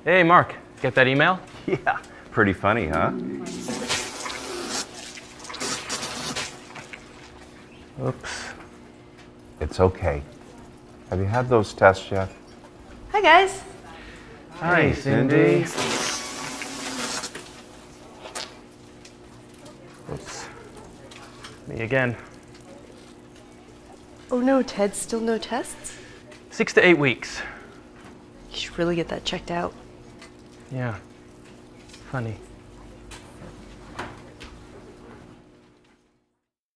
Hey, Mark, get that email? Yeah, pretty funny, huh? Oops. It's okay. Have you had those tests yet? Hi, guys. Hi, Hey, Cindy. Oops. Me again. Oh no, Ted, still no tests? 6 to 8 weeks. You should really get that checked out. Yeah. Funny.